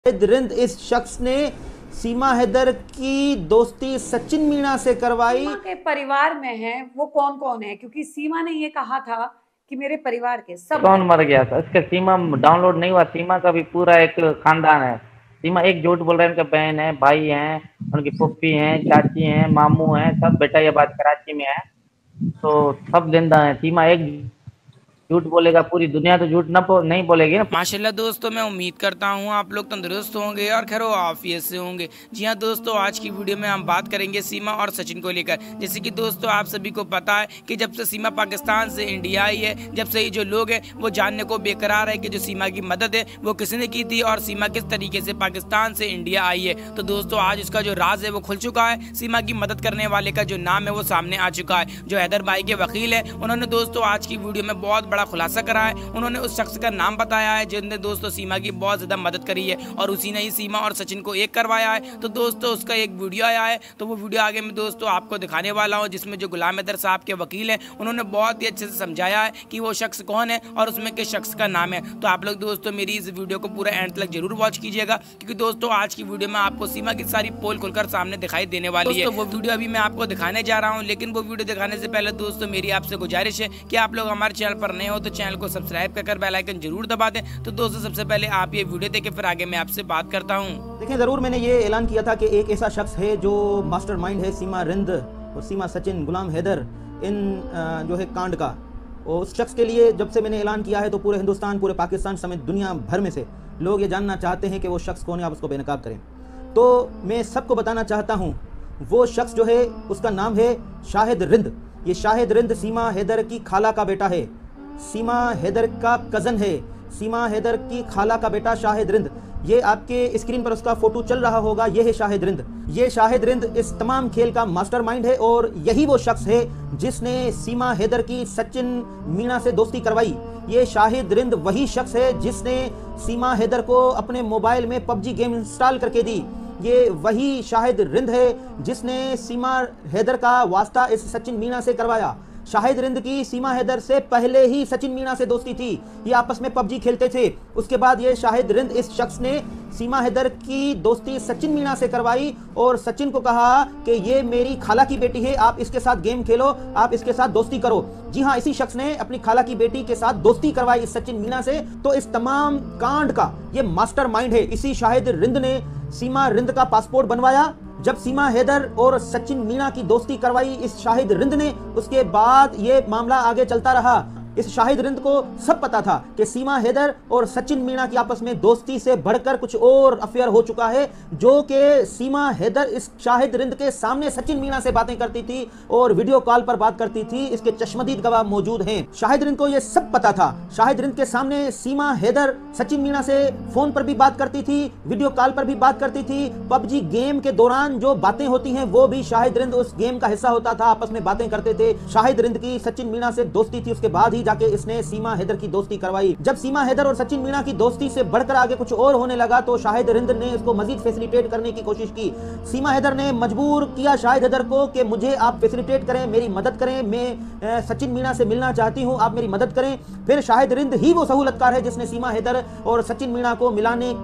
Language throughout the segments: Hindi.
रिंद इस शख्स ने सीमा हैदर की दोस्ती सचिन मीणा से करवाई। सीमा के परिवार में है वो कौन कौन है, क्योंकि सीमा ने ये कहा था कि मेरे परिवार के सब कौन मर गया था इसका सीमा डाउनलोड नहीं हुआ। सीमा का भी पूरा एक खानदान है। सीमा एक झूठ बोल रहा है, उनका बहन है, भाई हैं, उनकी फुफ्फी हैं, चाची हैं, मामू हैं, सब बेटा ये बात कराची में है, तो सब जिंदा है। सीमा एक झूठ बोलेगा पूरी दुनिया तो झूठ नहीं बोलेगी ना। माशाल्लाह दोस्तों, मैं उम्मीद करता हूँ आप लोग तंदुरुस्त होंगे और खैर आफियत से होंगे। जी हाँ दोस्तों, आज की वीडियो में हम बात करेंगे सीमा और सचिन को लेकर। जैसे कि दोस्तों आप सभी को पता है कि जब से सीमा पाकिस्तान से इंडिया आई है, जब से जो लोग हैं वो जानने को बेकरार है कि जो सीमा की मदद है वो किसने की थी और सीमा किस तरीके से पाकिस्तान से इंडिया आई है। तो दोस्तों आज इसका जो राज है वो खुल चुका है। सीमा की मदद करने वाले का जो नाम है वो सामने आ चुका है। जो हैदर भाई के वकील है, उन्होंने दोस्तों आज की वीडियो में बहुत बड़ा खुलासा करा है। उन्होंने उस शख्स का नाम बताया है जिसने दोस्तों सीमा की बहुत ज्यादा मदद करी है और उसी ने ही सीमा और सचिन को एक करवाया है। तो दोस्तों उसका एक वीडियो आया है, तो वो वीडियो आगे मैं दोस्तों आपको दिखाने वाला हूं, जिसमें जो गुलाम हैदर साहब के वकील हैं उन्होंने बहुत ही अच्छे से समझाया है कि वो शख्स कौन है और उसमें किस शख्स का नाम है। तो आप लोग दोस्तों मेरी इस वीडियो को पूरा एंड तक जरूर वॉच कीजिएगा, क्योंकि दोस्तों आज की वीडियो में आपको सीमा की सारी पोल खुलकर सामने दिखाई देने वाली है। वो वीडियो अभी मैं आपको दिखाने जा रहा हूँ, लेकिन वो वीडियो दिखाने से पहले दोस्तों मेरी आपसे गुजारिश है कि आप लोग हमारे चैनल पर नए हो तो चैनल को सब्सक्राइब कर बेल आइकन जरूर दबा दें। तो दोस्तों सबसे पहले आप ये वीडियो देखें, फिर आगे मैं आपसे बात करता हूँ। देखें, जरूर मैंने ये ऐलान किया था कि एक ऐसा शख्स है जो मास्टरमाइंड है सीमा रिंद और सीमा सचिन गुलाम हैदर इन जो है कांड का। और उस शख्स के लिए जब से मैंने ऐलान किया है तो पूरे हिंदुस्तान, पूरे पाकिस्तान समेत दुनिया भर में से लोग ये जानना चाहते हैं कि वो शख्स कौन है, आप उसको बेनकाब करें। तो मैं सबको बताना चाहता हूँ, वो शख्स जो है उसका नाम है शाहिद रिंद। ये शाहिद रिंद सीमा हैदर की खाला का बेटा है, सीमा हैदर का कज़न है। सीमा हैदर की खाला का बेटा शाहिद रिंद, ये आपके स्क्रीन पर उसका फोटो चल रहा होगा, ये है शाहिद रिंद। ये शाहिद रिंद इस तमाम खेल का मास्टरमाइंड है और यही वो शख्स है जिसने सीमा हैदर की सचिन मीणा से दोस्ती करवाई। ये शाहिद रिंद वही शख्स है जिसने सीमा हैदर को अपने मोबाइल में पबजी गेम इंस्टॉल करके दी। ये वही शाहिद रिंद है जिसने सीमा हैदर का वास्ता इस सचिन मीणा से करवाया। शाहिद रिंद की सीमा हैदर से पहले ही सचिन मीणा से दोस्ती थी, ये आपस में पबजी खेलते थे। उसके बाद ये शाहिद रिंद इस शख्स ने सीमा हैदर की दोस्ती सचिन मीणा से करवाई और सचिन को कहा कि ये मेरी खाला की बेटी है, आप इसके साथ गेम खेलो, आप इसके साथ दोस्ती करो। जी हाँ, इसी शख्स ने अपनी खाला की बेटी के साथ दोस्ती करवाई इस सचिन मीणा से। तो इस तमाम कांड का ये मास्टरमाइंड है। इसी शाहिद रिंद ने सीमा रिंद का पासपोर्ट बनवाया। जब सीमा हैदर और सचिन मीणा की दोस्ती करवाई इस शाहिद रिंद ने, उसके बाद ये मामला आगे चलता रहा। इस शाहिद रिंद को सब पता था कि सीमा हैदर और सचिन मीणा की आपस में दोस्ती से बढ़कर कुछ और अफेयर हो चुका है, जो कि सीमा हैदर इस शाहिद रिंद के सामने सचिन मीणा से बातें करती थी और वीडियो कॉल पर बात करती थी। इसके चश्मदीद गवाह मौजूद हैं। शाहिद रिंद को यह सब पता था। शाहिद रिंद के सामने सीमा हैदर सचिन मीणा से फोन पर भी बात करती थी, वीडियो कॉल पर भी बात करती थी। पबजी गेम के दौरान जो बातें होती हैं वो भी शाहिद रिंद उस गेम का हिस्सा होता था, आपस में बातें करते थे। शाहिद रिंद की सचिन मीणा से दोस्ती थी, उसके बाद जाके इसने सीमा हैदर की दोस्ती करवाई। जब सीमा हैदर और सचिन मीणा की दोस्ती से बढ़कर आगे कुछ और होने लगा तो शाहिद रिंद ने इसको मजीद फैसिलिटेट करने की कोशिश की। सीमा हैदर ने मजबूर किया शाहिद हैदर को कि मुझे आप फैसिलिटेट करें, मेरी मदद करें, मैं सचिन मीणा से मिलना चाहती हूं, आप मेरी मदद करें। फिर शाहिद रिंद ही वो सहूलतकार है जिसने सीमा हैदर और सचिन मीणा को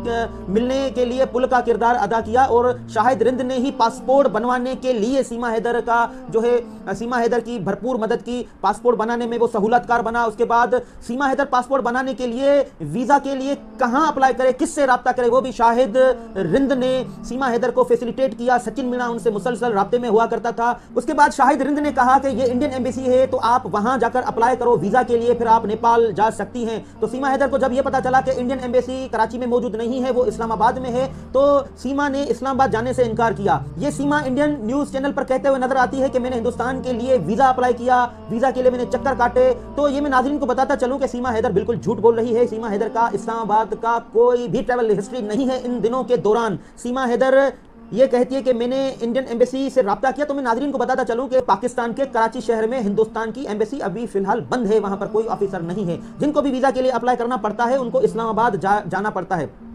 मिलने के लिए पुल का किरदार अदा किया और शाहिद रिंद ने ही पासपोर्ट बनवाने के लिए सीमा हैदर का जो है सीमा हैदर की भरपूर मदद की। पासपोर्ट बनाने में वो सहूलतकार बना। उसके बाद सीमा हैदर पासपोर्ट बनाने के लिए वीजा के लिए कहां अप्लाई करे, किससे राब्ता करे, वो भी शाहिद रिंद ने सीमा हैदर को फैसिलिटेट किया। सचिन मीणा उनसे मुसलसल राब्ते में हुआ करता था। उसके बाद शाहिद रिंद ने कहा कि ये इंडियन एम्बेसी है तो आप वहां जाकर अप्लाई करो वीजा के लिए, फिर आप नेपाल जा सकती हैं। तो सीमा हैदर को जब यह पता चला कि इंडियन एम्बेसी कराची में मौजूद नहीं है, वो इस्लामाबाद में है, तो सीमा ने इस्लामाबाद जाने से इनकार किया। ये सीमा इंडियन न्यूज चैनल पर कहते हुए नजर आती है कि मैंने हिंदुस्तान के लिए वीजा अप्लाई किया, वीजा के लिए मैंने चक्कर काटे। तो ये मैं नाज़रीन को बताता चलूं कि सीमा हैदर बिल्कुल झूठ बोल रही है। सीमा हैदर का इस्लामाबाद का कोई भी ट्रैवल हिस्ट्री नहीं है। इन दिनों के दौरान सीमा हैदर ये कहती है कि मैंने इंडियन एम्बेसी से राब्ता किया। तो मैं नाज़रीन को बताता चलूं कि पाकिस्तान के कराची शहर में हिंदुस्तान की एम्बेसी अभी फिलहाल बंद है, वहां पर कोई ऑफिसर नहीं है। जिनको भी वीजा के लिए अप्लाई करना पड़ता है उनको इस्लामाबाद जाना पड़ता है।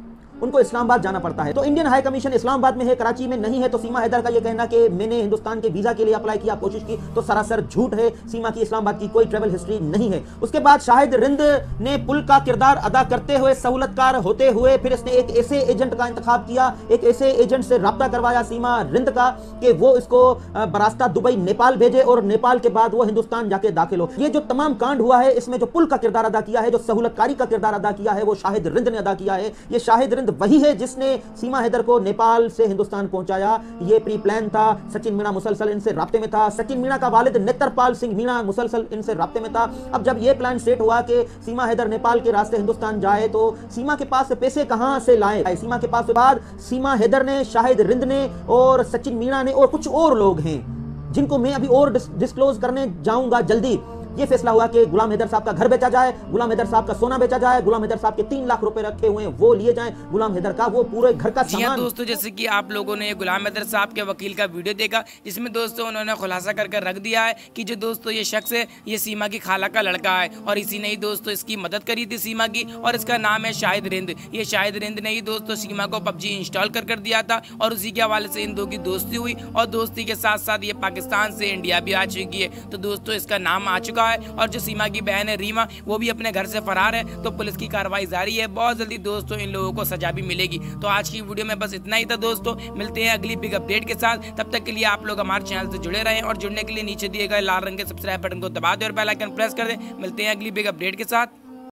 उनको इस्लामाबाद जाना पड़ता है। तो इंडियन हाई कमीशन इस्लामाबाद में है, कराची में नहीं है। तो सीमा हैदर का यह कहना कि मैंने हिंदुस्तान के वीजा के लिए अप्लाई किया, कोशिश की, तो सरासर झूठ है। सीमा की इस्लामाबाद की कोई ट्रेवल हिस्ट्री नहीं है। उसके बाद शाहिद रिंद ने पुल का किरदार अदा करते हुए, सहूलतकार होते हुए, फिर इसने एक ऐसे एजेंट का इंतखाब किया, एक ऐसे एजेंट से राब्ता करवाया सीमा रिंद का कि वो इसको बरास्ता दुबई नेपाल भेजे और नेपाल के बाद वो हिंदुस्तान जाके दाखिल हो। ये जो तमाम कांड हुआ है, इसमें जो पुल का किरदार अदा किया है, जो सहूलतकारी का किरदार अदा किया है, वो शाहिद रिंद ने अदा किया है। ये शाहिद रिंद वही है जिसने सीमा हैदर को नेपाल से हिंदुस्तान पहुंचाया। ये प्री प्लान था। सचिन मीणा मुसलसल इनसे राब्ते में था। सचिन मीणा का वालिद नेत्रपाल सिंह मीणा मुसलसल इनसे राब्ते में था। अब जब ये प्लान सेट हुआ कि सीमा हैदर नेपाल के रास्ते हिंदुस्तान जाए, तो सीमा के पास पैसे कहां से लाए? सीमा के पास बाद सीमा हैदर ने, शाहिद रिंद ने और सचिन मीणा ने और कुछ और लोग हैं जिनको मैं अभी और डिस्क्लोज करने जाऊंगा जल्दी। ये फैसला हुआ कि गुलाम हैदर साहब का घर बेचा जाए, गुलाम हैदर साहब का सोना बेचा जाए, गुलाम हैदर साहब के 3 लाख रुपए रखे हुए हैं वो लिए जाएं, गुलाम हैदर का वो पूरे घर का सामान। दोस्तों, जैसे कि आप लोगों ने गुलाम हैदर साहब के वकील का वीडियो देखा, जिसमें दोस्तों उन्होंने खुलासा करके रख दिया है कि जो दोस्तों ये शख्स है, ये सीमा की खाला का लड़का है और इसी ने ही दोस्तों इसकी मदद करी थी सीमा की, और इसका नाम है शाहिद रिंद। ये शाहिद रिंद ने ही दोस्तों सीमा को PUBG इंस्टॉल कर दिया था और उसी के हवाले से इन दो की दोस्ती हुई और दोस्ती के साथ साथ ये पाकिस्तान से इंडिया भी आ चुकी है। तो दोस्तों इसका नाम आ चुका है और जो सीमा की बहन है रीमा, वो भी अपने घर से फरार है। तो पुलिस की कार्रवाई जारी है। बहुत जल्दी दोस्तों इन लोगों को सजा भी मिलेगी। तो आज की वीडियो में बस इतना ही था दोस्तों। मिलते हैं अगली बिग अपडेट के साथ। तब तक के लिए आप लोग हमारे चैनल से जुड़े रहें और जुड़ने के लिए नीचे दिए गए लाल रंग के सब्सक्राइब बटन को दबा दें और बेल आइकन प्रेस कर दें। मिलते हैं अगली बिग अपडेट के साथ।